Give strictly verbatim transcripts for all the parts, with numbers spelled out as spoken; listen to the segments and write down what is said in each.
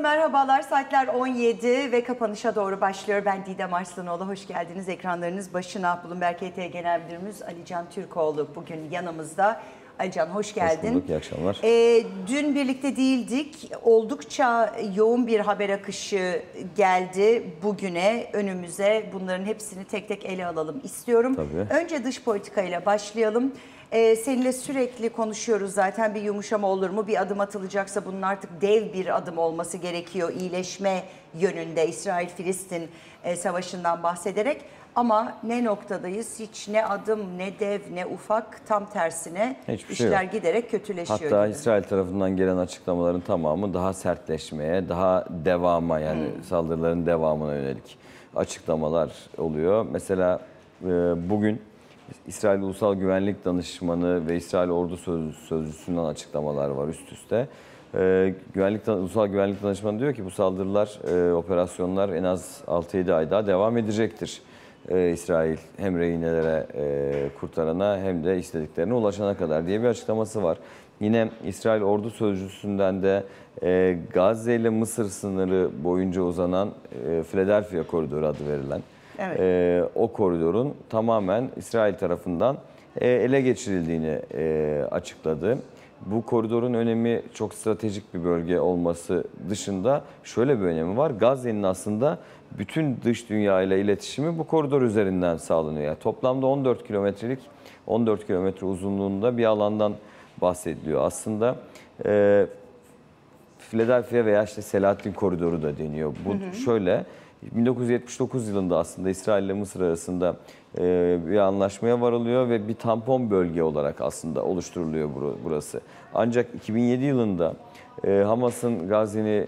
merhabalar. Saatler on yedi ve kapanışa doğru başlıyor. Ben Didem Arslanoğlu. Hoş geldiniz ekranlarınız başına. Bloomberg H T Genel Müdürümüz Alican Türkoğlu bugün yanımızda. Alican hoş geldin. Hoş bulduk, iyi akşamlar. Ee, dün birlikte değildik. Oldukça yoğun bir haber akışı geldi bugüne, önümüze. Bunların hepsini tek tek ele alalım istiyorum. Tabii. Önce dış politikayla başlayalım. Ee, seninle sürekli konuşuyoruz zaten, bir yumuşama olur mu? Bir adım atılacaksa bunun artık dev bir adım olması gerekiyor iyileşme yönünde, İsrail-Filistin e, savaşından bahsederek. Ama ne noktadayız? Hiç ne adım, ne dev, ne ufak, tam tersine Hiçbir şey işler yok. giderek kötüleşiyor. Hatta gibi. İsrail tarafından gelen açıklamaların tamamı daha sertleşmeye, daha devama, yani hmm. saldırıların devamına yönelik açıklamalar oluyor. Mesela e, bugün İsrail Ulusal Güvenlik Danışmanı ve İsrail Ordu Sözcüsü'nden açıklamalar var üst üste. Ee, güvenlik, Ulusal Güvenlik Danışmanı diyor ki bu saldırılar, e, operasyonlar en az altı yedi ay daha devam edecektir. Ee, İsrail hem rehinelere e, kurtarana hem de istediklerine ulaşana kadar diye bir açıklaması var. Yine İsrail Ordu Sözcüsü'nden de e, Gazze ile Mısır sınırı boyunca uzanan e, Philadelphia Koridoru adı verilen evet. e, o koridorun tamamen İsrail tarafından e, ele geçirildiğini e, açıkladı. Bu koridorun önemi çok stratejik bir bölge olması dışında şöyle bir önemi var. Gazze'nin aslında bütün dış dünya ile iletişimi bu koridor üzerinden sağlanıyor. Yani toplamda on dört kilometrelik, on dört kilometre uzunluğunda bir alandan bahsediliyor. Aslında e, Philadelphia veya işte Selahattin Koridoru da deniyor. Bu hı hı. şöyle, bin dokuz yüz yetmiş dokuz yılında aslında İsrail ile Mısır arasında e, bir anlaşmaya varılıyor ve bir tampon bölge olarak aslında oluşturuluyor burası. Ancak iki bin yedi yılında e, Hamas'ın Gazze'nin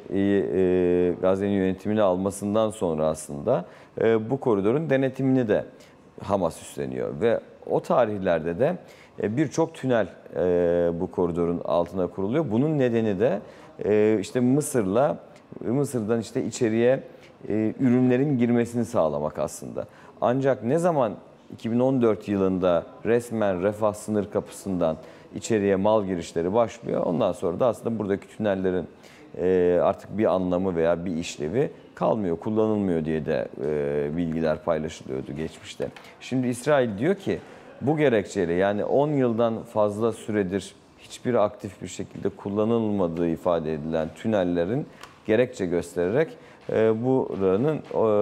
e, Gazze'nin yönetimini almasından sonra aslında e, bu koridorun denetimini de Hamas üstleniyor ve o tarihlerde de e, birçok tünel e, bu koridorun altına kuruluyor. Bunun nedeni de e, işte Mısır'la Mısır'dan işte içeriye e, ürünlerin girmesini sağlamak aslında. Ancak ne zaman iki bin on dört yılında resmen Refah sınır kapısından içeriye mal girişleri başlıyor, ondan sonra da aslında buradaki tünellerin e, artık bir anlamı veya bir işlevi kalmıyor, kullanılmıyor diye de e, bilgiler paylaşılıyordu geçmişte. Şimdi İsrail diyor ki bu gerekçeyle, yani on yıldan fazla süredir hiçbir aktif bir şekilde kullanılmadığı ifade edilen tünellerin gerekçe göstererek e, buranın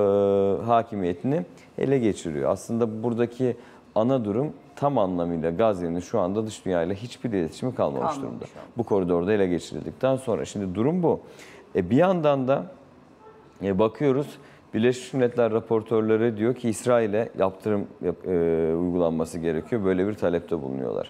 e, hakimiyetini ele geçiriyor. Aslında buradaki ana durum tam anlamıyla Gazze'nin şu anda dış dünyayla hiçbir iletişimi kalmamış, kalmamış durumda. Bu koridorda ele geçirildikten sonra. Şimdi durum bu. E, bir yandan da e, bakıyoruz, Birleşmiş Milletler raportörleri diyor ki İsrail'e yaptırım yap, e, uygulanması gerekiyor. Böyle bir talepte bulunuyorlar.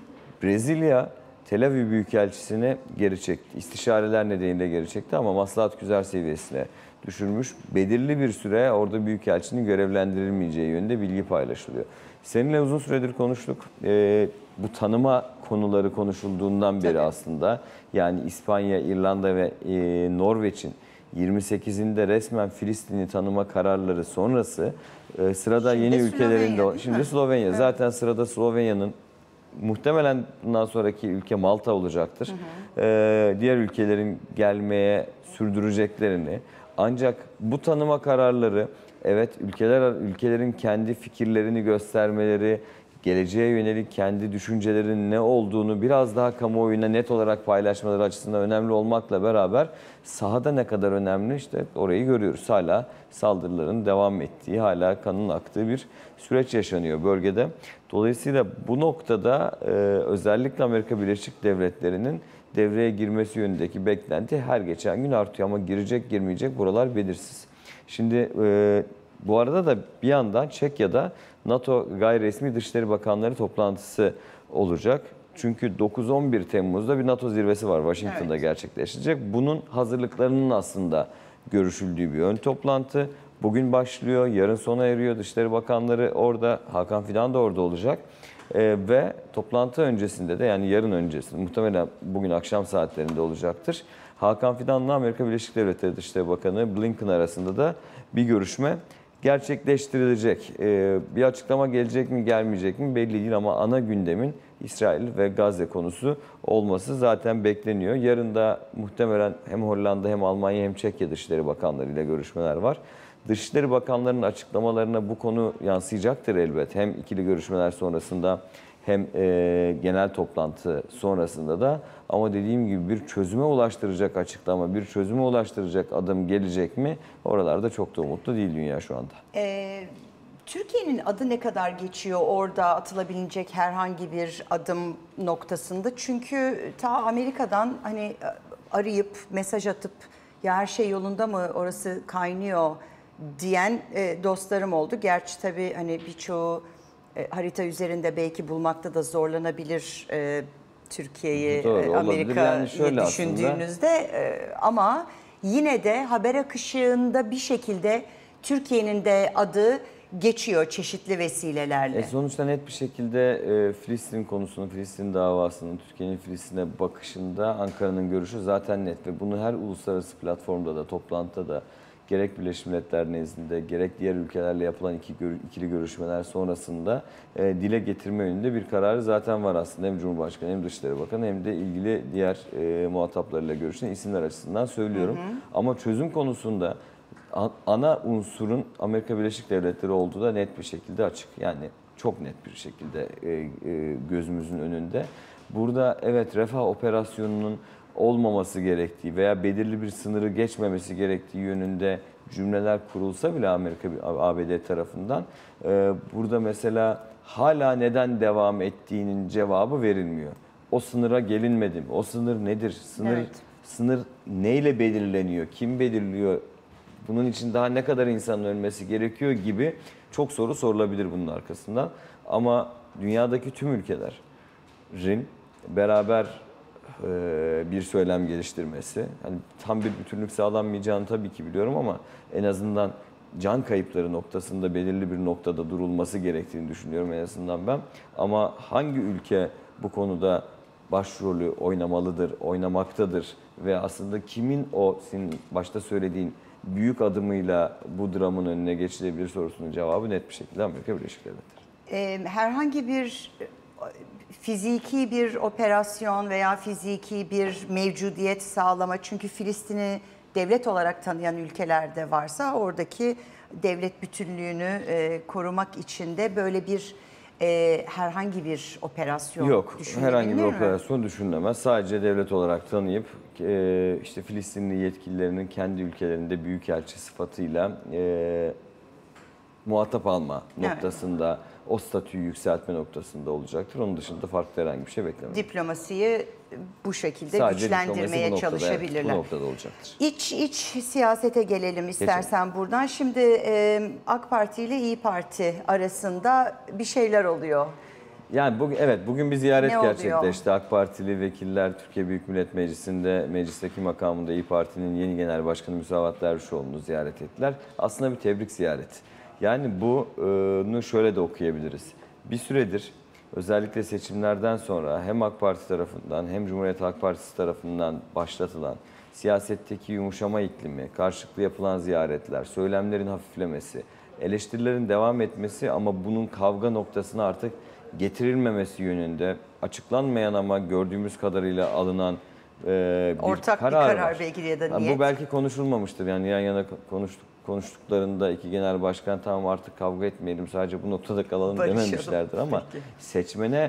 Brezilya Tel Aviv Büyükelçisi'ni geri çekti. İstişareler nedeniyle geri çekti ama maslahat güzar seviyesine düşürmüş. Belirli bir süre orada Büyükelçinin görevlendirilmeyeceği yönünde bilgi paylaşılıyor. Seninle uzun süredir konuştuk. Ee, bu tanıma konuları konuşulduğundan beri aslında, yani İspanya, İrlanda ve e, Norveç'in yirmi sekizinde resmen Filistin'i tanıma kararları sonrası e, sırada şimdi yeni ülkelerin de şimdi Slovenya evet. Zaten sırada Slovenya'nın, muhtemelen bundan sonraki ülke Malta olacaktır. Hı hı. Ee, diğer ülkelerin gelmeye sürdüreceklerini, ancak bu tanıma kararları evet ülkeler ülkelerin kendi fikirlerini göstermeleri, geleceğe yönelik kendi düşüncelerinin ne olduğunu biraz daha kamuoyuna net olarak paylaşmaları açısından önemli olmakla beraber sahada ne kadar önemli, işte orayı görüyoruz. Hala saldırıların devam ettiği, hala kanın aktığı bir süreç yaşanıyor bölgede. Dolayısıyla bu noktada e, özellikle Amerika Birleşik Devletleri'nin devreye girmesi yönündeki beklenti her geçen gün artıyor ama girecek girmeyecek buralar belirsiz. Şimdi e, bu arada da bir yandan Çekya'da NATO gayri resmi Dışişleri Bakanları toplantısı olacak. Çünkü dokuz on bir Temmuz'da bir NATO zirvesi var, Washington'da evet. gerçekleşecek. Bunun hazırlıklarının aslında görüşüldüğü bir ön toplantı. Bugün başlıyor, yarın sona eriyor. Dışişleri Bakanları orada, Hakan Fidan da orada olacak. Ee, ve toplantı öncesinde de, yani yarın öncesinde, muhtemelen bugün akşam saatlerinde olacaktır. Hakan Fidan'la Amerika Birleşik Devletleri Dışişleri Bakanı Blinken arasında da bir görüşme gerçekleştirilecek. Ee, bir açıklama gelecek mi gelmeyecek mi belli değil ama ana gündemin İsrail ve Gazze konusu olması zaten bekleniyor. Yarın da muhtemelen hem Hollanda hem Almanya hem Çekya Dışişleri Bakanları ile görüşmeler var. Dışişleri Bakanlarının açıklamalarına bu konu yansıyacaktır elbet. Hem ikili görüşmeler sonrasında hem e, genel toplantı sonrasında da, ama dediğim gibi bir çözüme ulaştıracak açıklama, bir çözüme ulaştıracak adım gelecek mi? Oralarda çok da umutlu değil dünya şu anda. Ee, Türkiye'nin adı ne kadar geçiyor orada atılabilecek herhangi bir adım noktasında? Çünkü ta Amerika'dan hani arayıp mesaj atıp ya her şey yolunda mı, orası kaynıyor diyen e, dostlarım oldu. Gerçi tabii hani birçoğu e, harita üzerinde belki bulmakta da zorlanabilir e, Türkiye'yi, Doğru, e, olabilir. Amerika'yı Yani şöyle düşündüğünüzde e, ama yine de haber akışında bir şekilde Türkiye'nin de adı geçiyor çeşitli vesilelerle. E sonuçta net bir şekilde e, Filistin konusunu, Filistin davasının, Türkiye'nin Filistin'e bakışında Ankara'nın görüşü zaten net ve bunu her uluslararası platformda da, toplantıda da, gerek Birleşmiş Milletler nezdinde, gerek diğer ülkelerle yapılan iki, ikili görüşmeler sonrasında e, dile getirme yönünde bir kararı zaten var aslında. Hem Cumhurbaşkanı hem Dışişleri Bakanı hem de ilgili diğer e, muhataplarıyla görüşen isimler açısından söylüyorum. Hı hı. Ama çözüm konusunda ana unsurun Amerika Birleşik Devletleri olduğu da net bir şekilde açık. Yani çok net bir şekilde gözümüzün önünde. Burada evet Refah operasyonunun olmaması gerektiği veya belirli bir sınırı geçmemesi gerektiği yönünde cümleler kurulsa bile Amerika A B D tarafından burada mesela hala neden devam ettiğinin cevabı verilmiyor. O sınıra gelinmedi mi? O sınır nedir? Sınır evet. Sınır neyle belirleniyor? Kim belirliyor? Bunun için daha ne kadar insanın ölmesi gerekiyor gibi çok soru sorulabilir bunun arkasından. Ama dünyadaki tüm ülkelerin beraber e, bir söylem geliştirmesi, hani tam bir bütünlük sağlanmayacağını tabii ki biliyorum ama en azından can kayıpları noktasında belirli bir noktada durulması gerektiğini düşünüyorum en azından ben. Ama hangi ülke bu konuda başrolü oynamalıdır, oynamaktadır ve aslında kimin o senin başta söylediğin büyük adımıyla bu dramın önüne geçilebilir sorusunun cevabı net bir şekilde Amerika Birleşik Devletleri. Ee, herhangi bir fiziki bir operasyon veya fiziki bir mevcudiyet sağlama, çünkü Filistin'i devlet olarak tanıyan ülkeler de varsa oradaki devlet bütünlüğünü e, korumak için de böyle bir e, herhangi bir operasyon yok, herhangi bir mi? operasyon düşünülemez. Sadece devlet olarak tanıyıp e, işte Filistinli yetkililerinin kendi ülkelerinde büyükelçi sıfatıyla e, muhatap alma evet. noktasında, o statüyü yükseltme noktasında olacaktır. Onun dışında farklı herhangi bir şey beklemeyin. Diplomasiyi bu şekilde Sadece güçlendirmeye bu noktada, çalışabilirler. Evet, bu noktada olacaktır. İç iç siyasete gelelim istersen Geçelim. buradan. Şimdi e, AK Parti ile İyi Parti arasında bir şeyler oluyor. Yani bugün evet bugün bir ziyaret ne gerçekleşti. AK Partili vekiller Türkiye Büyük Millet Meclisi'nde meclisteki makamında İyi Parti'nin yeni genel başkanı Müsavat Dervişoğlu'nu ziyaret ettiler. Aslında bir tebrik ziyareti. Yani bunu şöyle de okuyabiliriz. Bir süredir özellikle seçimlerden sonra hem AK Parti tarafından hem Cumhuriyet Halk Partisi tarafından başlatılan siyasetteki yumuşama iklimi, karşılıklı yapılan ziyaretler, söylemlerin hafiflemesi, eleştirilerin devam etmesi ama bunun kavga noktasına artık getirilmemesi yönünde açıklanmayan ama gördüğümüz kadarıyla alınan e, bir ortak karar bir karar var. belki ya da yani niyet. Bu belki konuşulmamıştır. Yani yan yana konuştuk. konuştuklarında iki genel başkan tamam artık kavga etmeyelim sadece bu noktada kalalım Barışalım. dememişlerdir ama Peki. seçmene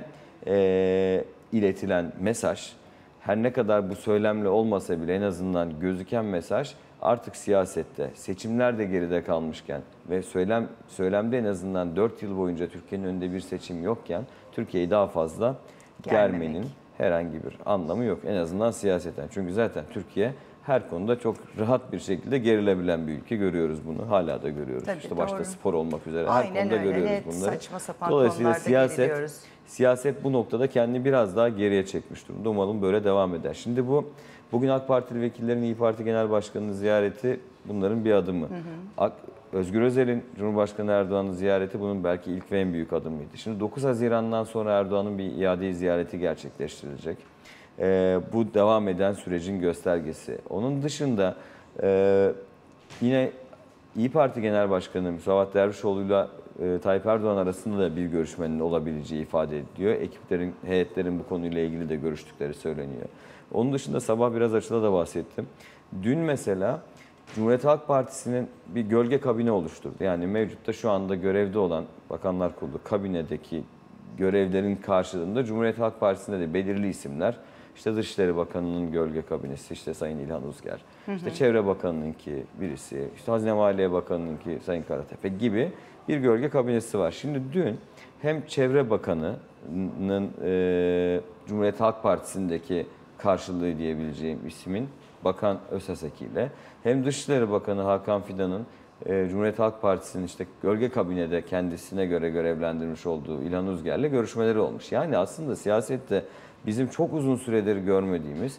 e, iletilen mesaj her ne kadar bu söylemle olmasa bile en azından gözüken mesaj artık siyasette seçimler de geride kalmışken ve söylem söylemde en azından dört yıl boyunca Türkiye'nin önünde bir seçim yokken Türkiye'yi daha fazla Germemek. germenin herhangi bir anlamı yok en azından siyaseten. Çünkü zaten Türkiye her konuda çok rahat bir şekilde gerilebilen bir ülke, görüyoruz bunu. Hala da görüyoruz. Tabii, işte başta doğru. spor olmak üzere Aynen her konuda öyle. görüyoruz Net, bunları. saçma sapan Dolayısıyla konularda siyaset geriliyoruz. siyaset bu noktada kendini biraz daha geriye çekmiş durumda. Umalım böyle devam eder. Şimdi bu bugün AK Partili vekillerin İyi Parti Genel Başkanı'nın ziyareti bunların bir adımı. Hı hı. Özgür Özel'in Cumhurbaşkanı Erdoğan'ın ziyareti bunun belki ilk ve en büyük adımıydı. Şimdi dokuz Haziran'dan sonra Erdoğan'ın bir iade ziyareti gerçekleştirilecek. Ee, bu devam eden sürecin göstergesi. Onun dışında e, yine İyi Parti Genel Başkanı Musavat Dervişoğlu'yla e, Tayyip Erdoğan arasında da bir görüşmenin olabileceği ifade ediliyor. Ekiplerin, heyetlerin bu konuyla ilgili de görüştükleri söyleniyor. Onun dışında sabah biraz açıda da bahsettim. Dün mesela Cumhuriyet Halk Partisi'nin bir gölge kabine oluşturdu. Yani mevcutta şu anda görevde olan Bakanlar Kurulu kabinedeki görevlerin karşılığında Cumhuriyet Halk Partisi'nde de belirli isimler, İşte Dışişleri Bakanı'nın gölge kabinesi, işte Sayın İlhan Uzger, hı hı. işte Çevre Bakanı'nınki birisi, işte Hazine Maliye Bakanı'nınki Sayın Karatepe gibi bir gölge kabinesi var. Şimdi dün hem Çevre Bakanı'nın e, Cumhuriyet Halk Partisi'ndeki karşılığı diyebileceğim ismin Bakan Özaseki ile hem Dışişleri Bakanı Hakan Fidan'ın e, Cumhuriyet Halk Partisi'nin işte gölge kabinede kendisine göre görevlendirmiş olduğu İlhan Uzger'le görüşmeleri olmuş. Yani aslında siyasette bizim çok uzun süredir görmediğimiz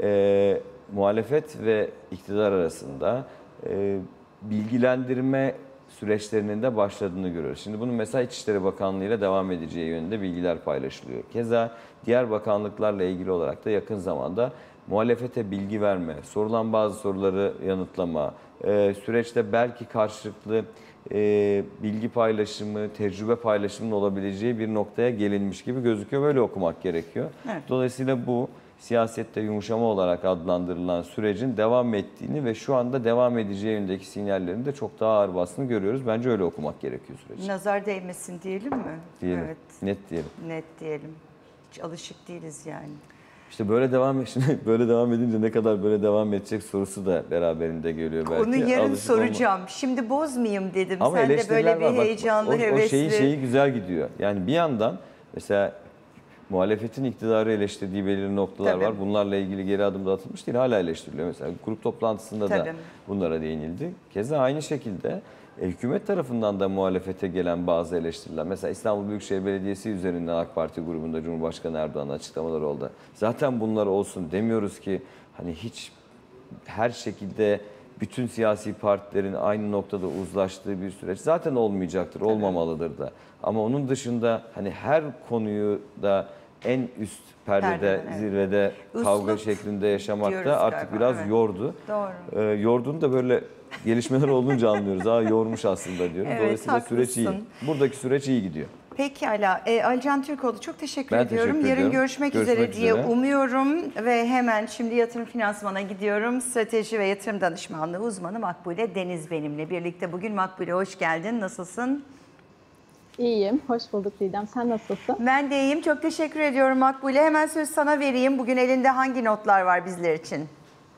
e, muhalefet ve iktidar arasında e, bilgilendirme süreçlerinin de başladığını görüyoruz. Şimdi bunun mesela İçişleri Bakanlığı ile devam edeceği yönünde bilgiler paylaşılıyor. Keza diğer bakanlıklarla ilgili olarak da yakın zamanda muhalefete bilgi verme, sorulan bazı soruları yanıtlama, e, süreçte belki karşılıklı e, bilgi paylaşımı, tecrübe paylaşımının olabileceği bir noktaya gelinmiş gibi gözüküyor. Böyle okumak gerekiyor. Evet. Dolayısıyla bu siyasette yumuşama olarak adlandırılan sürecin devam ettiğini ve şu anda devam edeceği yönündeki sinyallerin de çok daha ağır bastığını görüyoruz. Bence öyle okumak gerekiyor süreci. Nazar değmesin diyelim mi? Diyelim. Evet. Net diyelim. Net diyelim. Hiç alışık değiliz yani. İşte böyle devam şimdi böyle devam edince ne kadar böyle devam edecek sorusu da beraberinde geliyor belki. Onu yarın Alışık soracağım. Olma. Şimdi bozmayayım dedim. Ama sen de böyle bir var. heyecanlı, Bak, o, hevesli. O şeyi, şeyi güzel gidiyor. Yani bir yandan mesela muhalefetin iktidarı eleştirdiği belirli noktalar Tabii. var. Bunlarla ilgili geri adım da atılmış değil. Hala eleştiriliyor. Mesela grup toplantısında Tabii. da bunlara değinildi. Keza aynı şekilde E, hükümet tarafından da muhalefete gelen bazı eleştiriler. Mesela İstanbul Büyükşehir Belediyesi üzerinden AK Parti grubunda Cumhurbaşkanı Erdoğan'ın açıklamaları oldu. Zaten bunlar olsun demiyoruz ki hani hiç her şekilde bütün siyasi partilerin aynı noktada uzlaştığı bir süreç zaten olmayacaktır, olmamalıdır da. Ama onun dışında hani her konuyu da en üst perdede, Perdeden, evet. zirvede Üslup kavga şeklinde yaşamakta artık galiba, biraz evet. yordu. Doğru. Ee, yorduğunu da böyle gelişmeler olunca anlıyoruz. Aa yormuş aslında diyoruz. Evet, Dolayısıyla haklısın. Süreç iyi. Buradaki süreç iyi gidiyor. Peki Ala, e, Alican Türkoğlu çok teşekkür ben ediyorum. Teşekkür Yarın ediyorum. görüşmek, görüşmek üzere, üzere diye umuyorum ve hemen şimdi yatırım finansmana gidiyorum. Strateji ve yatırım danışmanlığı uzmanı Makbule Deniz benimle birlikte. Bugün Makbule hoş geldin. Nasılsın? İyiyim. Hoş bulduk Didem. Sen nasılsın? Ben de iyiyim. Çok teşekkür ediyorum Makbule. Hemen söz sana vereyim. Bugün elinde hangi notlar var bizler için?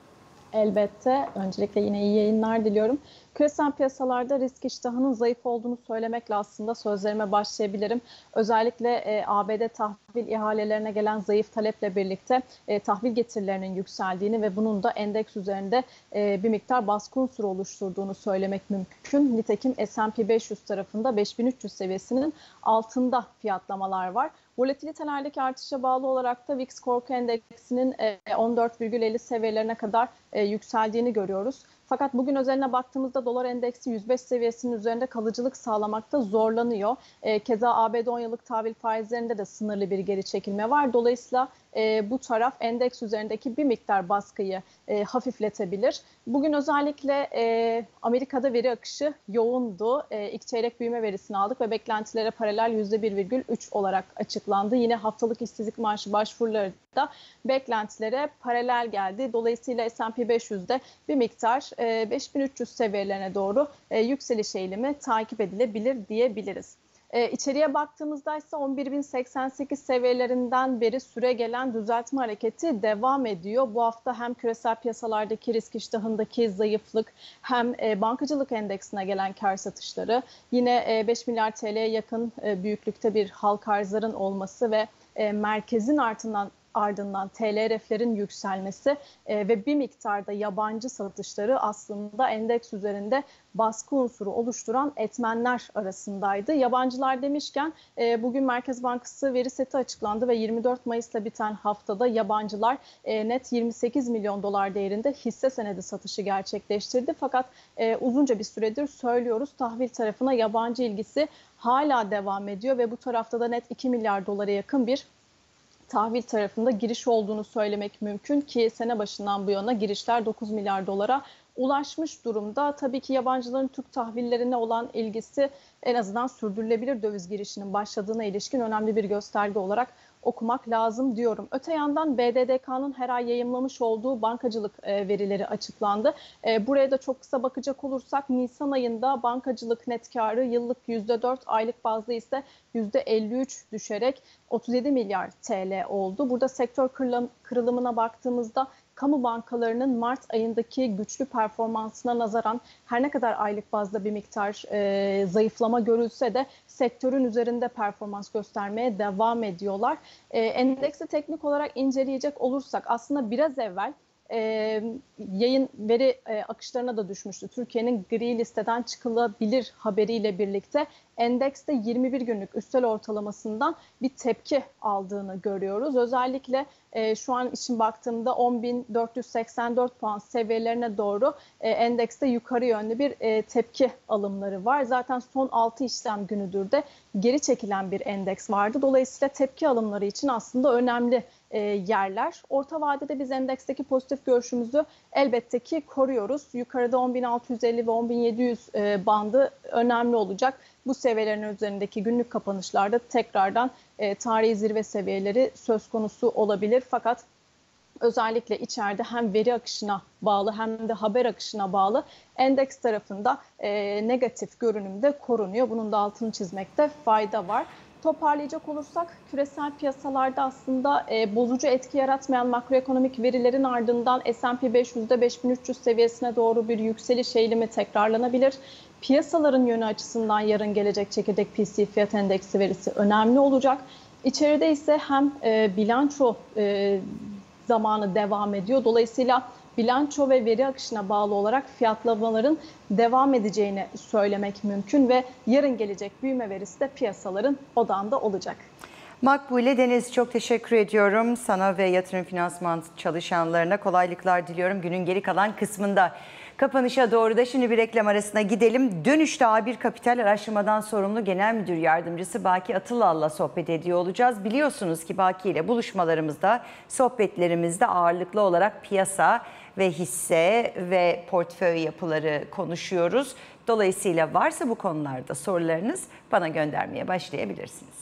Elbette. Öncelikle yine iyi yayınlar diliyorum. Küresel piyasalarda risk iştahının zayıf olduğunu söylemekle aslında sözlerime başlayabilirim. Özellikle e, A B D tahvil ihalelerine gelen zayıf taleple birlikte e, tahvil getirilerinin yükseldiğini ve bunun da endeks üzerinde e, bir miktar baskı unsuru oluşturduğunu söylemek mümkün. Nitekim S and P beş yüz tarafında beş bin üç yüz seviyesinin altında fiyatlamalar var. Volatilitelerdeki artışa bağlı olarak da V I X Korku Endeksinin on dört virgül elli seviyelerine kadar yükseldiğini görüyoruz. Fakat bugün özeline baktığımızda dolar endeksi yüz beş seviyesinin üzerinde kalıcılık sağlamakta zorlanıyor. Keza A B D on yıllık tahvil faizlerinde de sınırlı bir geri çekilme var. Dolayısıyla e, bu taraf endeks üzerindeki bir miktar baskıyı e, hafifletebilir. Bugün özellikle e, Amerika'da veri akışı yoğundu. E, ilk çeyrek büyüme verisini aldık ve beklentilere paralel yüzde bir virgül üç olarak açıklandı. Yine haftalık işsizlik maaşı başvuruları da beklentilere paralel geldi. Dolayısıyla S and P beş yüzde bir miktar e, beş bin üç yüz seviyelerine doğru e, yükseliş eğilimi takip edilebilir diyebiliriz. Ee, içeriye baktığımızda ise on bir bin seksen sekiz seviyelerinden beri süre gelen düzeltme hareketi devam ediyor. Bu hafta hem küresel piyasalardaki risk iştahındaki zayıflık hem e, bankacılık endeksine gelen kar satışları, yine e, beş milyar T L'ye yakın e, büyüklükte bir halka arzların olması ve e, merkezin ardından ardından T L R F'lerin yükselmesi e, ve bir miktarda yabancı satışları aslında endeks üzerinde baskı unsuru oluşturan etmenler arasındaydı. Yabancılar demişken e, bugün Merkez Bankası veri seti açıklandı ve yirmi dört Mayıs'ta biten haftada yabancılar e, net yirmi sekiz milyon dolar değerinde hisse senedi satışı gerçekleştirdi. Fakat e, uzunca bir süredir söylüyoruz, tahvil tarafına yabancı ilgisi hala devam ediyor ve bu tarafta da net iki milyar dolara yakın bir tahvil tarafında giriş olduğunu söylemek mümkün ki sene başından bu yana girişler dokuz milyar dolara ulaşmış durumda. Tabii ki yabancıların Türk tahvillerine olan ilgisi en azından sürdürülebilir döviz girişinin başladığına ilişkin önemli bir gösterge olarak okumak lazım diyorum. Öte yandan B D D K'nın her ay yayımlamış olduğu bankacılık verileri açıklandı. Buraya da çok kısa bakacak olursak Nisan ayında bankacılık net karı yıllık yüzde dört, aylık bazda ise yüzde elli üç düşerek otuz yedi milyar T L oldu. Burada sektör kırılımına baktığımızda kamu bankalarının Mart ayındaki güçlü performansına nazaran her ne kadar aylık bazda bir miktar e, zayıflama görülse de sektörün üzerinde performans göstermeye devam ediyorlar. E, endeksi teknik olarak inceleyecek olursak aslında biraz evvel e, yayın veri e, akışlarına da düşmüştü. Türkiye'nin gri listeden çıkılabilir haberiyle birlikte endekste yirmi bir günlük üstel ortalamasından bir tepki aldığını görüyoruz. Özellikle e, şu an için baktığımda on bin dört yüz seksen dört puan seviyelerine doğru e, endekste yukarı yönlü bir e, tepki alımları var. Zaten son altı işlem günüdür de geri çekilen bir endeks vardı. Dolayısıyla tepki alımları için aslında önemli e, yerler. Orta vadede biz endeksteki pozitif görüşümüzü elbette ki koruyoruz. Yukarıda on bin altı yüz elli ve on bin yedi yüz e, bandı önemli olacak. Bu seviyelerin üzerindeki günlük kapanışlarda tekrardan e, tarihi zirve seviyeleri söz konusu olabilir. Fakat özellikle içeride hem veri akışına bağlı hem de haber akışına bağlı endeks tarafında e, negatif görünümde korunuyor. Bunun da altını çizmekte fayda var. Toparlayacak olursak küresel piyasalarda aslında e, bozucu etki yaratmayan makroekonomik verilerin ardından S and P beş yüzde beş bin üç yüz seviyesine doğru bir yükseliş eğilimi tekrarlanabilir. Piyasaların yönü açısından yarın gelecek çekirdek P C fiyat endeksi verisi önemli olacak. İçeride ise hem e, bilanço e, zamanı devam ediyor. Dolayısıyla bilanço ve veri akışına bağlı olarak fiyatlamaların devam edeceğini söylemek mümkün ve yarın gelecek büyüme verisi de piyasaların odağında olacak. Makbule Deniz, çok teşekkür ediyorum. Sana ve yatırım finansman çalışanlarına kolaylıklar diliyorum günün geri kalan kısmında. Kapanışa doğru da şimdi bir reklam arasına gidelim. Dönüşte A bir Kapital Araştırmadan sorumlu Genel Müdür Yardımcısı Baki Atılal'la sohbet ediyor olacağız. Biliyorsunuz ki Baki ile buluşmalarımızda, sohbetlerimizde ağırlıklı olarak piyasa ve hisse ve portföy yapıları konuşuyoruz. Dolayısıyla varsa bu konularda sorularınız bana göndermeye başlayabilirsiniz.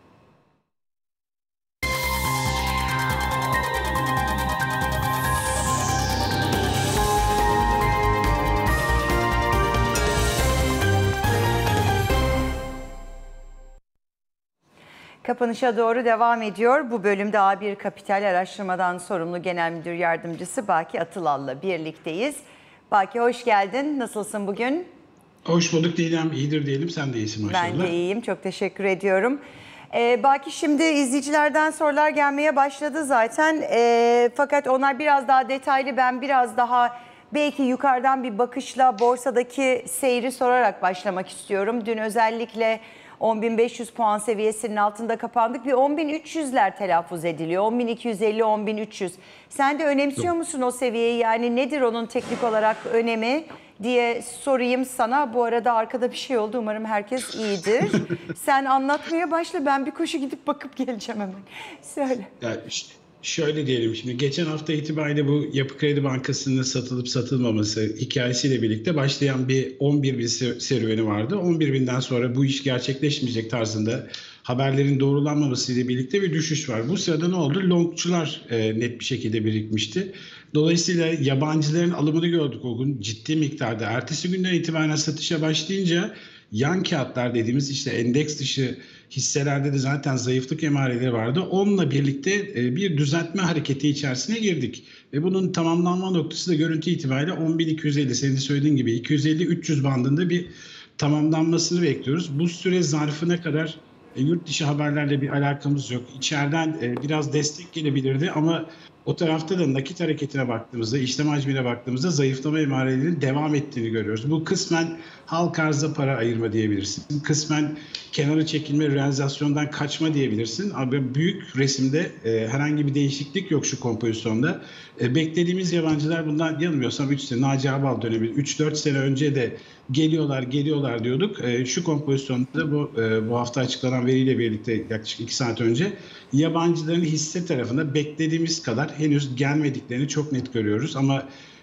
Kapanışa doğru devam ediyor. Bu bölümde A bir Kapital Araştırmadan sorumlu Genel Müdür Yardımcısı Baki Atılal'la birlikteyiz. Baki hoş geldin. Nasılsın bugün? Hoş bulduk Didem. İyidir diyelim. Sen de iyisin maşallah. Ben de iyiyim. Çok teşekkür ediyorum. Ee, Baki şimdi izleyicilerden sorular gelmeye başladı zaten. Ee, fakat onlar biraz daha detaylı. Ben biraz daha belki yukarıdan bir bakışla borsadaki seyri sorarak başlamak istiyorum. Dün özellikle on bin beş yüz puan seviyesinin altında kapandık. Bir on bin üç yüzler telaffuz ediliyor. on bin iki yüz elli, on bin üç yüz. Sen de önemsiyor musun o seviyeyi? Yani nedir onun teknik olarak önemi diye sorayım sana. Bu arada arkada bir şey oldu. Umarım herkes iyidir. Sen anlatmaya başla. Ben bir koşu gidip bakıp geleceğim hemen. Söyle. Yani şöyle diyelim şimdi. Geçen hafta itibariyle bu Yapı Kredi Bankası'nın satılıp satılmaması hikayesiyle birlikte başlayan bir on bir bin serüveni vardı. on bir binden sonra bu iş gerçekleşmeyecek tarzında haberlerin doğrulanmamasıyla birlikte bir düşüş var. Bu sırada ne oldu? Longçular e, net bir şekilde birikmişti. Dolayısıyla yabancıların alımını gördük o gün ciddi miktarda. Ertesi günden itibaren satışa başlayınca yan kağıtlar dediğimiz işte endeks dışı hisselerde de zaten zayıflık emareleri vardı. Onunla birlikte bir düzeltme hareketi içerisine girdik. Ve bunun tamamlanma noktası da görüntü itibariyle on bin iki yüz elli, senin de söylediğin gibi iki yüz elli üç yüz bandında bir tamamlanmasını bekliyoruz. Bu süre zarfına kadar e, yurt dışı haberlerle bir alakamız yok. İçeriden e, biraz destek gelebilirdi ama o tarafta da nakit hareketine baktığımızda, işlem hacmine baktığımızda zayıflama emarelerinin devam ettiğini görüyoruz. Bu kısmen halk arza para ayırma diyebilirsin. Kısmen kenara çekilme, realizasyondan kaçma diyebilirsin. Ama büyük resimde e, herhangi bir değişiklik yok şu kompozisyonda. E, beklediğimiz yabancılar bundan yanılmıyorsam üç sene, Naci Ağbal dönemi üç dört sene önce de geliyorlar geliyorlar diyorduk. E, şu kompozisyonda bu e, bu hafta açıklanan veriyle birlikte yaklaşık iki saat önce yabancıların hisse tarafında beklediğimiz kadar henüz gelmediklerini çok net görüyoruz. Ama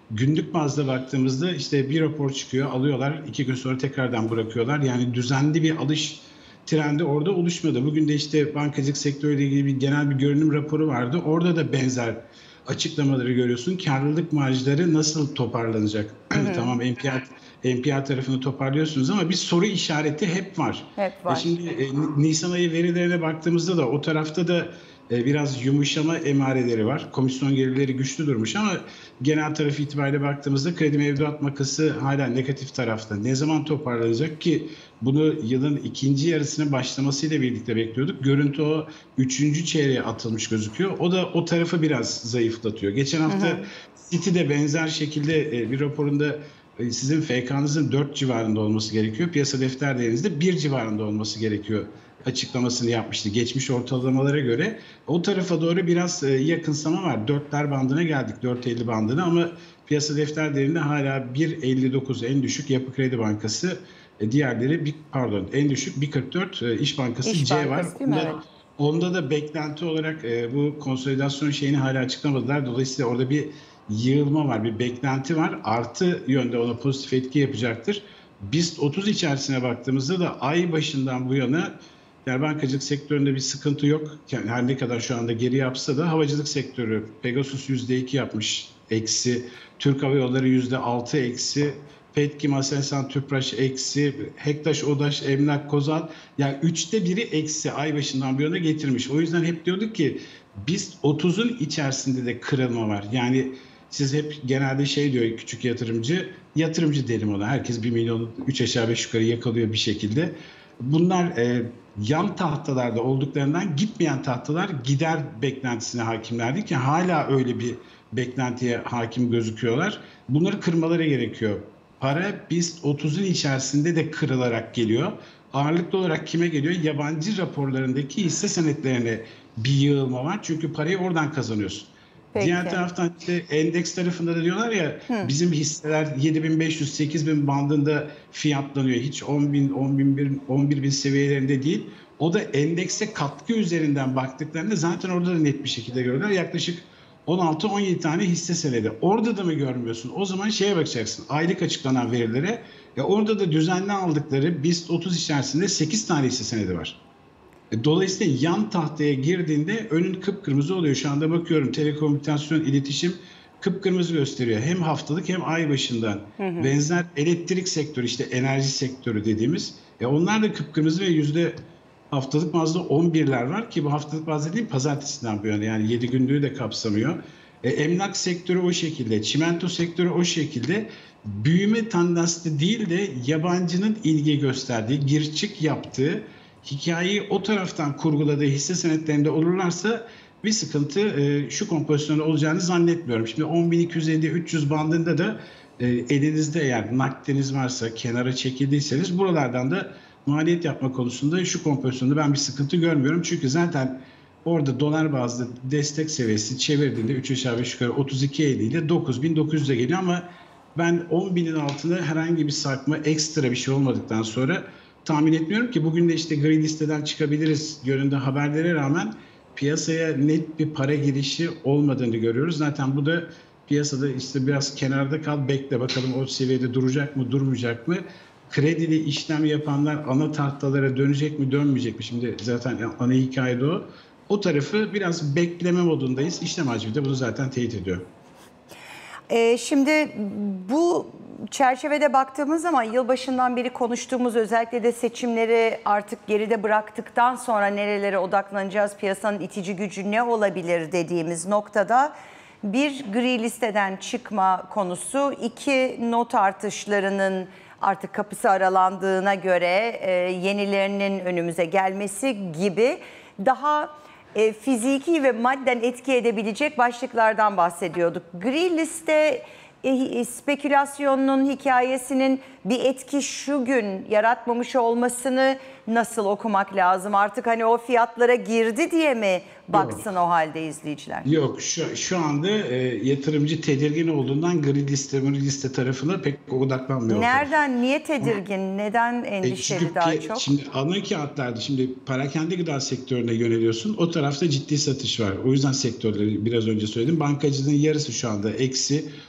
günlük bazda baktığımızda işte bir rapor çıkıyor, alıyorlar, iki gün sonra tekrardan bırakıyorlar. Yani düzenli bir alış trendi orada oluşmadı. Bugün de işte bankacılık sektörüyle ilgili bir genel bir görünüm raporu vardı. Orada da benzer açıklamaları görüyorsun. Karlılık marjları nasıl toparlanacak? Tamam, N P L, N P L tarafını toparlıyorsunuz ama bir soru işareti hep var. Hep var. E şimdi e, Nisan ayı verilerine baktığımızda da o tarafta da e, biraz yumuşama emareleri var. Komisyon gelirleri güçlü durmuş ama genel tarafı itibariyle baktığımızda kredi mevduat makası hala negatif tarafta. Ne zaman toparlanacak ki? Bunu yılın ikinci yarısının başlamasıyla birlikte bekliyorduk. Görüntü o üçüncü çeyreğe atılmış gözüküyor. O da o tarafı biraz zayıflatıyor. Geçen hafta hı hı. Citi'de benzer şekilde bir raporunda sizin F K'nızın dört civarında olması gerekiyor. Piyasa defter değerinizde bir civarında olması gerekiyor açıklamasını yapmıştı. Geçmiş ortalamalara göre o tarafa doğru biraz yakınsama var. dörtler bandına geldik, dört elli bandına ama piyasa defter değerinde hala bir elli dokuz en düşük Yapı Kredi Bankası. Diğerleri bir, pardon en düşük bir kırk dört İş Bankası İş C Bankası, var. Değil mi? Onda, Evet. onda da beklenti olarak e, bu konsolidasyon şeyini hala açıklamadılar. Dolayısıyla orada bir yığılma var, bir beklenti var. Artı yönde ona pozitif etki yapacaktır. BIST otuz içerisine baktığımızda da ay başından bu yana yani bankacılık sektöründe bir sıkıntı yok. Yani her ne kadar şu anda geri yapsa da havacılık sektörü Pegasus yüzde iki yapmış eksi, Türk Hava Yolları yüzde altı eksi, Petkim, Aselsan, Tüpraş eksi, Hektaş, Odaş, Emlak, Kozan yani üçte biri eksi ay başından bir yana getirmiş. O yüzden hep diyorduk ki BIST otuzun içerisinde de kırılma var. Yani siz hep genelde şey diyor küçük yatırımcı, yatırımcı derim ona. Herkes bir milyonu üç aşağı beş yukarı yakalıyor bir şekilde. Bunlar e, yan tahtalarda olduklarından gitmeyen tahtalar gider beklentisine hakimlerdi ki hala öyle bir beklentiye hakim gözüküyorlar. Bunları kırmaları gerekiyor. Para BIST otuzun içerisinde de kırılarak geliyor. Ağırlıklı olarak kime geliyor? Yabancı raporlarındaki hisse senetlerine bir yığılma var. Çünkü parayı oradan kazanıyorsun. Peki. Diğer taraftan işte endeks tarafında da diyorlar ya Hı. bizim hisseler yedi bin beş yüz sekiz bin bandında fiyatlanıyor. Hiç on bin, on bin, on bir bin seviyelerinde değil. O da endekse katkı üzerinden baktıklarında zaten orada da net bir şekilde görüyorlar. Yaklaşık on altı on yedi tane hisse senedi. Orada da mı görmüyorsun? O zaman şeye bakacaksın. Aylık açıklanan verilere. Ya orada da düzenli aldıkları BIST otuz içerisinde sekiz tane hisse senedi var. Dolayısıyla yan tahtaya girdiğinde önün kıpkırmızı oluyor. Şu anda bakıyorum telekomünikasyon, iletişim kıpkırmızı gösteriyor. Hem haftalık hem ay başından. Hı hı. Benzer elektrik sektörü işte enerji sektörü dediğimiz. E onlar da kıpkırmızı ve yüzde haftalık bazda on birler var ki bu haftalık bazda değil pazartesinden bu yana yani yedi günlüğü de kapsamıyor. E, emlak sektörü o şekilde, çimento sektörü o şekilde. Büyüme tendanslı değil de yabancının ilgi gösterdiği, gir çık yaptığı, hikayeyi o taraftan kurguladığı hisse senetlerinde olurlarsa bir sıkıntı e, şu kompozisyonda olacağını zannetmiyorum. Şimdi on bin iki yüz elli üç yüz bandında da e, elinizde eğer nakdeniz varsa, kenara çekildiyseniz buralardan da maliyet yapma konusunda şu kompozisyonda ben bir sıkıntı görmüyorum. Çünkü zaten orada dolar bazlı destek seviyesi çevirdiğinde üç aşağı beş yukarı otuz iki elli ile dokuz bin dokuz yüze geliyor ama ben on binin altında herhangi bir sarkma ekstra bir şey olmadıktan sonra tahmin etmiyorum ki bugün de işte gri listeden çıkabiliriz yönünde haberlere rağmen piyasaya net bir para girişi olmadığını görüyoruz. Zaten bu da piyasada işte biraz kenarda kal bekle bakalım o seviyede duracak mı durmayacak mı? Kredili işlem yapanlar ana tahtalara dönecek mi dönmeyecek mi? Şimdi zaten ana hikayede o. O tarafı biraz bekleme modundayız. İşlem hacmi de bunu zaten teyit ediyor. Ee, şimdi bu çerçevede baktığımız zaman yılbaşından beri konuştuğumuz özellikle de seçimleri artık geride bıraktıktan sonra nerelere odaklanacağız, piyasanın itici gücü ne olabilir dediğimiz noktada bir gri listeden çıkma konusu, iki not artışlarının artık kapısı aralandığına göre e, yenilerinin önümüze gelmesi gibi daha e, fiziki ve madden etki edebilecek başlıklardan bahsediyorduk. Gri liste e, spekülasyonunun hikayesinin bir etki şu gün yaratmamış olmasını nasıl okumak lazım? Artık hani o fiyatlara girdi diye mi baksın Yok. o halde izleyiciler? Yok, şu, şu anda e, yatırımcı tedirgin olduğundan gri liste, gri liste tarafına pek odaklanmıyor. Nereden, niye tedirgin, neden endişeli e daha ki, çok? Şimdi ana kağıtlarda, şimdi perakende gıda sektörüne yöneliyorsun. O tarafta ciddi satış var. O yüzden sektörleri biraz önce söyledim. Bankacılığın yarısı şu anda eksi.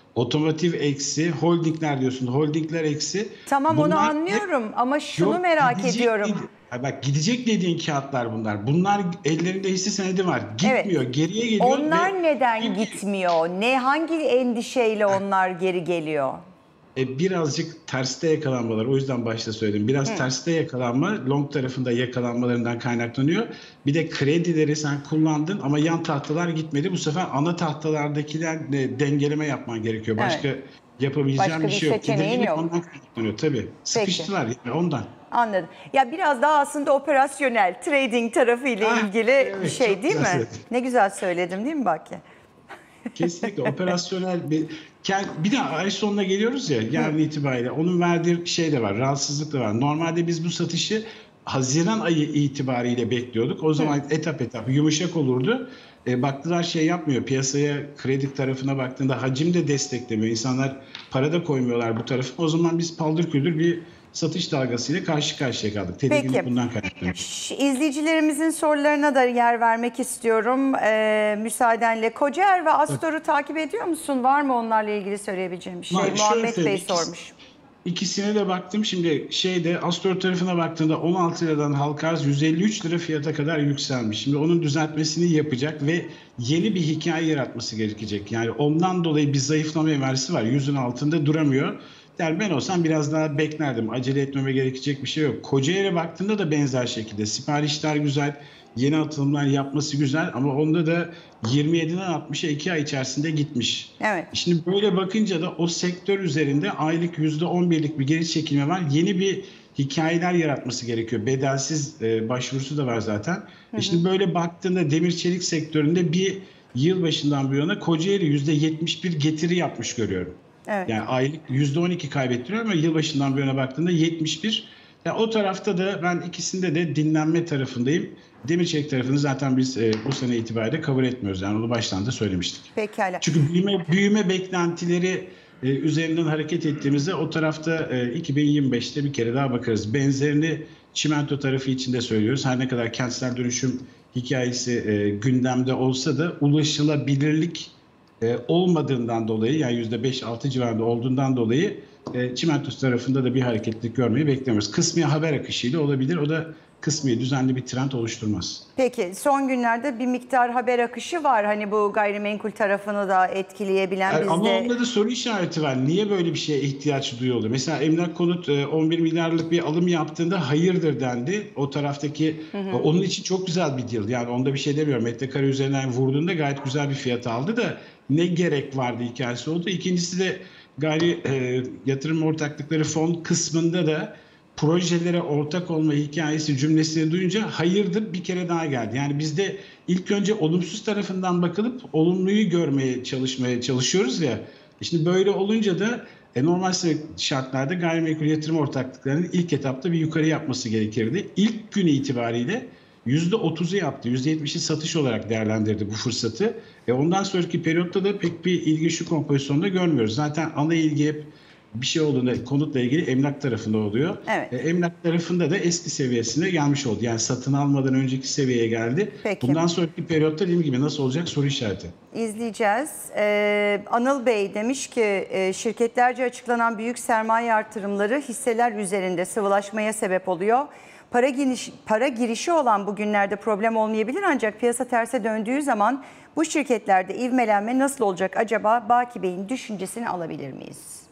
Otomotiv eksi, holdingler diyorsun, holdingler eksi. Tamam, onu Bunlar hep- anlıyorum ama şunu Yok, merak gidecek ediyorum. dedi- Ha bak, gidecek dediğin kağıtlar bunlar. Bunlar ellerinde hisse senedi var. Gitmiyor, Evet. geriye geliyor. Onlar ve- neden Çünkü- gitmiyor? Ne, hangi endişeyle onlar geri geliyor? E, birazcık terste yakalanmalar. O yüzden başta söyledim. Biraz terste yakalanma, long tarafında yakalanmalarından kaynaklanıyor. Bir de kredileri sen kullandın ama yan tahtalar gitmedi. Bu sefer ana tahtalardakiler e, dengeleme yapman gerekiyor. Başka yapabileceğin Başka bir bir şey yok. seçeneğin Tedirginlik yok. ondan kaynaklanıyor tabii. Sıkıştılar yani ondan. Anladım. Ya biraz daha aslında operasyonel, trading tarafı ile Ah, ilgili evet, bir şey çok değil güzel mi? söyledin. Ne güzel söyledim değil mi Baki? Kesinlikle operasyonel bir bir de ay sonuna geliyoruz ya, yarın itibariyle onun verdiği şey de var, rahatsızlık da var. Normalde biz bu satışı Haziran ayı itibariyle bekliyorduk. O zaman etap etap yumuşak olurdu. E, baktılar şey yapmıyor. Piyasaya, kredi tarafına baktığında hacim de desteklemiyor. İnsanlar para da koymuyorlar bu tarafa. O zaman biz paldır küldür bir satış dalgasıyla karşı karşıya kaldık. Tedirginlik Peki. bundan kaynaklanıyor. Ş- İzleyicilerimizin sorularına da yer vermek istiyorum. Ee, müsaadenle. Kocaer ve Astor'u takip ediyor musun? Var mı onlarla ilgili söyleyebileceğim bir şey? Var, şöyle Muhammed Bey söyleyeyim, ikisi- sormuş. İkisine de baktım. Şimdi şeyde Astor tarafına baktığında on altı liradan halka arz yüz elli üç lira fiyata kadar yükselmiş. Şimdi onun düzeltmesini yapacak ve yeni bir hikaye yaratması gerekecek. Yani ondan dolayı bir zayıflama emaresi var. Yüzün altında duramıyor. Yani ben olsam biraz daha beklerdim. Acele etmeme gerekecek bir şey yok. Kocaeli'ye baktığında da benzer şekilde. Siparişler güzel, yeni atılımlar yapması güzel ama onda da yirmi yediden altmışa iki ay içerisinde gitmiş. Evet. Şimdi böyle bakınca da o sektör üzerinde aylık yüzde on birlik bir geri çekilme var. Yeni bir hikayeler yaratması gerekiyor. Bedelsiz e, başvurusu da var zaten. Hı hı. E şimdi böyle baktığında demir çelik sektöründe bir yıl başından bu yana Kocaeli yüzde yetmiş bir getiri yapmış görüyorum. Evet. Yani aylık yüzde on iki kaybettiriyor ama yılbaşından bu yana baktığında yetmiş bir. Yani o tarafta da ben ikisinde de dinlenme tarafındayım. Demir çelik tarafını zaten biz e, bu sene itibariyle kabul etmiyoruz. Yani onu baştan da söylemiştik. Pekala. Çünkü büyüme, büyüme beklentileri e, üzerinden hareket ettiğimizde o tarafta e, iki bin yirmi beşte bir kere daha bakarız. Benzerini çimento tarafı için de söylüyoruz. Her ne kadar kentsel dönüşüm hikayesi e, gündemde olsa da ulaşılabilirlik e, olmadığından dolayı, yani yüzde beş altı civarında olduğundan dolayı e, çimento tarafında da bir hareketlilik görmeyi beklemiyoruz. Kısmi haber akışıyla olabilir. O da kısmi düzenli bir trend oluşturmaz. Peki son günlerde bir miktar haber akışı var. Hani bu gayrimenkul tarafını da etkileyebilen Yani bizde. ama onda da soru işareti var. Niye böyle bir şeye ihtiyaç duyuyordu? Mesela Emlak Konut on bir milyarlık bir alım yaptığında hayırdır dendi. O taraftaki hı hı. onun için çok güzel bir deal. Yani onda bir şey demiyorum. Metrekare üzerinden vurduğunda gayet güzel bir fiyat aldı da ne gerek vardı hikayesi oldu. İkincisi de gayri e, yatırım ortaklıkları fon kısmında da projelere ortak olma hikayesi cümlesini duyunca hayırdır bir kere daha geldi. Yani bizde ilk önce olumsuz tarafından bakılıp olumluyu görmeye çalışmaya çalışıyoruz ya. Şimdi böyle olunca da e, normal şartlarda gayrimenkul yatırım ortaklıklarının ilk etapta bir yukarı yapması gerekirdi. İlk gün itibariyle yüzde otuzu yaptı. yüzde yetmişi satış olarak değerlendirdi bu fırsatı. E, ondan sonraki periyotta da pek bir ilgi şu kompozisyonda görmüyoruz. Zaten ana ilgi hep bir şey olduğunda konutla ilgili emlak tarafında oluyor. Evet. E, emlak tarafında da eski seviyesine gelmiş oldu. Yani satın almadan önceki seviyeye geldi. Peki. Bundan sonraki periyotta dediğim gibi nasıl olacak soru işareti. İzleyeceğiz. Ee, Anıl Bey demiş ki e, şirketlerce açıklanan büyük sermaye artırımları hisseler üzerinde sıvılaşmaya sebep oluyor. Para, giriş, para girişi olan bu günlerde problem olmayabilir ancak piyasa terse döndüğü zaman bu şirketlerde ivmelenme nasıl olacak acaba? Baki Bey'in düşüncesini alabilir miyiz?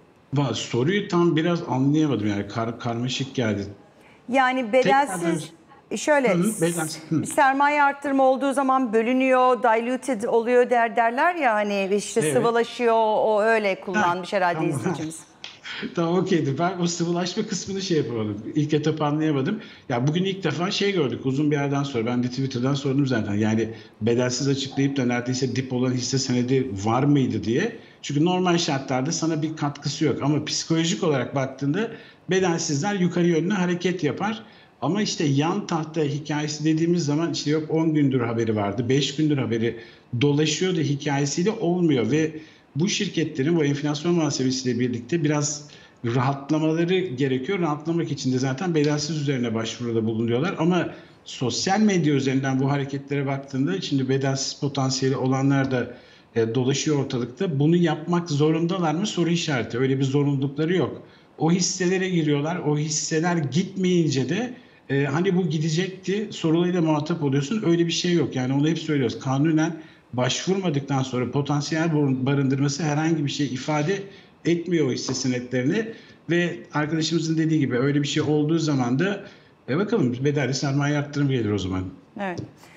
Soruyu tam biraz anlayamadım, yani kar, karmaşık geldi. Yani bedelsiz, şöyle Hı hı, bedelsiz, hı. sermaye arttırma olduğu zaman bölünüyor, diluted oluyor der derler ya, hani işte Evet. sıvılaşıyor, o öyle kullanmış Ha, herhalde tamam. izleyicimiz. Tamam, okeydi. Ben o sıvılaşma kısmını şey yapamadım. İlk etap anlayamadım. Ya bugün ilk defa şey gördük uzun bir yerden sonra. Ben de Twitter'dan sordum zaten. Yani bedelsiz açıklayıp da neredeyse dip olan hisse senedi var mıydı diye. Çünkü normal şartlarda sana bir katkısı yok. Ama psikolojik olarak baktığında bedelsizler yukarı yönlü hareket yapar. Ama işte yan tahta hikayesi dediğimiz zaman işte yok on gündür haberi vardı, beş gündür haberi dolaşıyordu hikayesiyle olmuyor ve bu şirketlerin bu enflasyon muhasebesiyle birlikte biraz rahatlamaları gerekiyor. Rahatlamak için de zaten bedelsiz üzerine başvuruda bulunuyorlar. Ama sosyal medya üzerinden bu hareketlere baktığında şimdi bedelsiz potansiyeli olanlar da e, dolaşıyor ortalıkta. Bunu yapmak zorundalar mı? Soru işareti. Öyle bir zorunlulukları yok. O hisselere giriyorlar. O hisseler gitmeyince de e, hani bu gidecekti sorularıyla muhatap oluyorsun. Öyle bir şey yok. Yani onu hep söylüyoruz. Kanunen başvurmadıktan sonra potansiyel barındırması herhangi bir şey ifade etmiyor o hisse senetlerini. Ve arkadaşımızın dediği gibi öyle bir şey olduğu zaman da e bakalım bedelli sermaye arttırımı gelir o zaman. Evet.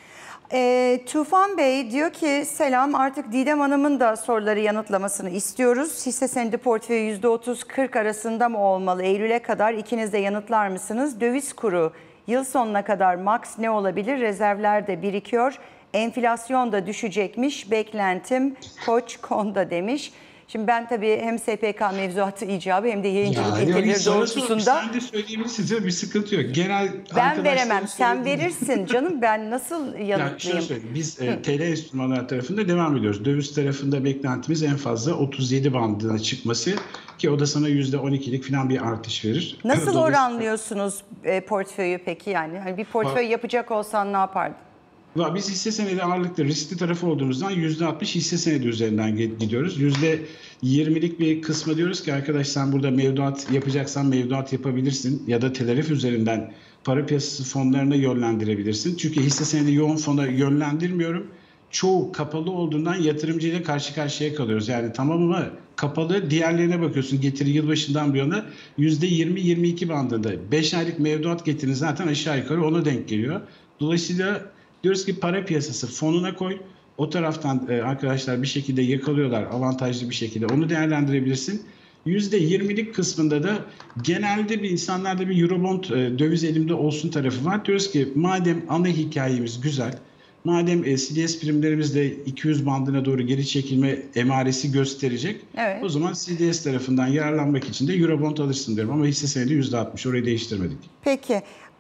E, Tufan Bey diyor ki selam, artık Didem Hanım'ın da soruları yanıtlamasını istiyoruz. Hisse senedi portföyü yüzde otuz kırk arasında mı olmalı? Eylül'e kadar ikiniz de yanıtlar mısınız? Döviz kuru yıl sonuna kadar max ne olabilir? Rezervler de birikiyor. Enflasyon da düşecekmiş. Beklentim Koç Konda demiş. Şimdi ben tabii hem S P K mevzuatı icabı hem de yayıncılık ilkeleri doğrultusunda... Sen de söyleyebilirsin, bir sıkıntı yok. Genel ben veremem, sen verirsin canım. Ben nasıl yanıtlayayım? Ya şöyle söyleyeyim, biz e, T L enstrümanlar tarafında devam ediyoruz. Döviz tarafında beklentimiz en fazla otuz yedi bandına çıkması ki o da sana yüzde on ikilik falan bir artış verir. Nasıl Dolayısıyla... oranlıyorsunuz e, portföyü peki yani? Hani bir portföy yapacak olsan ne yapardın? Biz hisse senedi ağırlıklı riskli tarafı olduğumuzdan yüzde altmış hisse senedi üzerinden gidiyoruz. yüzde yirmilik bir kısmı diyoruz ki arkadaş sen burada mevduat yapacaksan mevduat yapabilirsin ya da telarif üzerinden para piyasası fonlarına yönlendirebilirsin. Çünkü hisse senedi yoğun fona yönlendirmiyorum. Çoğu kapalı olduğundan yatırımcıyla karşı karşıya kalıyoruz. Yani tamam ama kapalı, diğerlerine bakıyorsun getiri yılbaşından bu yana yüzde yirmi yirmi iki bandında. beş aylık mevduat getirin zaten aşağı yukarı ona denk geliyor. Dolayısıyla diyoruz ki para piyasası fonuna koy. O taraftan e, arkadaşlar bir şekilde yakalıyorlar avantajlı bir şekilde. Onu değerlendirebilirsin. yüzde yirmilik kısmında da genelde bir insanlarda bir Eurobond e, döviz elimde olsun tarafı var. Diyoruz ki madem ana hikayemiz güzel, madem e, C D S primlerimiz de iki yüz bandına doğru geri çekilme emaresi gösterecek. Evet. O zaman C D S tarafından yararlanmak için de Eurobond alırsın diyorum. Ama hisse senedi yüzde altmış, orayı değiştirmedik. Peki.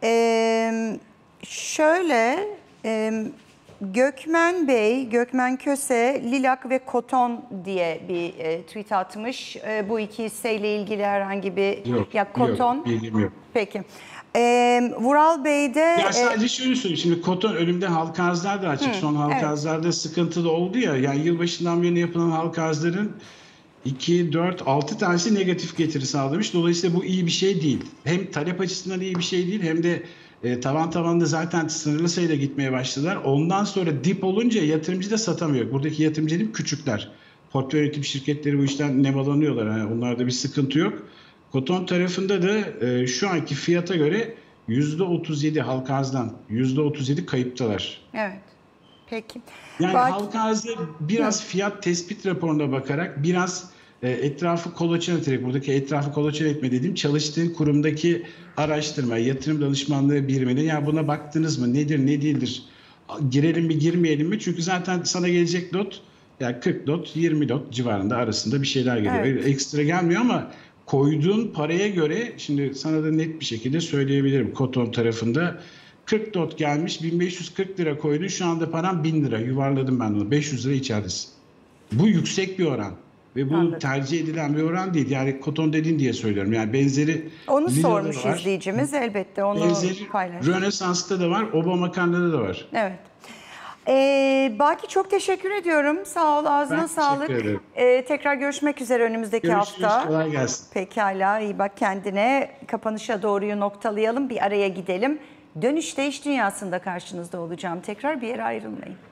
Ee, şöyle... Ee, Gökmen Bey, Gökmen Köse, Lilak ve Koton diye bir e, tweet atmış. E, bu iki hisseyle ilgili herhangi bir... Yok, ya Koton. yok, bilgim yok. Peki. E, Vural Bey de... Ya sadece şöyle söyleyeyim. Şimdi Koton önümde halka arzlar da açık. Hı, Son halka evet. arzlarda sıkıntılı oldu ya. Yani yılbaşından beri yapılan halka arzların iki, dört, altı tanesi negatif getiri sağlamış. Dolayısıyla bu iyi bir şey değil. Hem talep açısından iyi bir şey değil hem de E, tavan tavanda zaten sınırlı sayıda gitmeye başladılar. Ondan sonra dip olunca yatırımcı da satamıyor. Buradaki yatırımcı değil, küçükler. Portföy yönetim şirketleri bu işten nemalanıyorlar. Yani onlarda bir sıkıntı yok. Koton tarafında da e, şu anki fiyata göre yüzde otuz yedi halka arzdan yüzde otuz yedi kayıptalar. Evet. Peki. Yani Bak... halka arzda biraz fiyat tespit raporuna bakarak biraz etrafı kolaçan ederek, buradaki etrafı kolaçan etme dediğim çalıştığın kurumdaki araştırma, yatırım danışmanlığı birimine ya buna baktınız mı, nedir ne değildir, girelim mi girmeyelim mi? Çünkü zaten sana gelecek lot yani kırk lot yirmi lot civarında arasında bir şeyler geliyor. Evet. Ekstra gelmiyor ama koyduğun paraya göre şimdi sana da net bir şekilde söyleyebilirim Koton tarafında kırk lot gelmiş bin beş yüz kırk lira koydun şu anda param bin lira yuvarladım ben onu beş yüz lira içeridesin. Bu yüksek bir oran. Ve bu Anladım. tercih edilen bir oran değil. Yani Koton dedin diye söylüyorum. Yani benzeri onu sormuş var. izleyicimiz elbette onu benzeri paylaş. Rönesans'ta da var, Obamakan'da da var. Evet. Ee, Baki çok teşekkür ediyorum. Sağ ol, ağzına ben sağlık. Ee, tekrar görüşmek üzere önümüzdeki Görüşürüz, hafta. Kolay gelsin. Pekala, iyi bak kendine. Kapanışa doğruyu noktalayalım. Bir araya gidelim. Dönüşte iş dünyasında karşınızda olacağım. Tekrar bir yere ayrılmayın.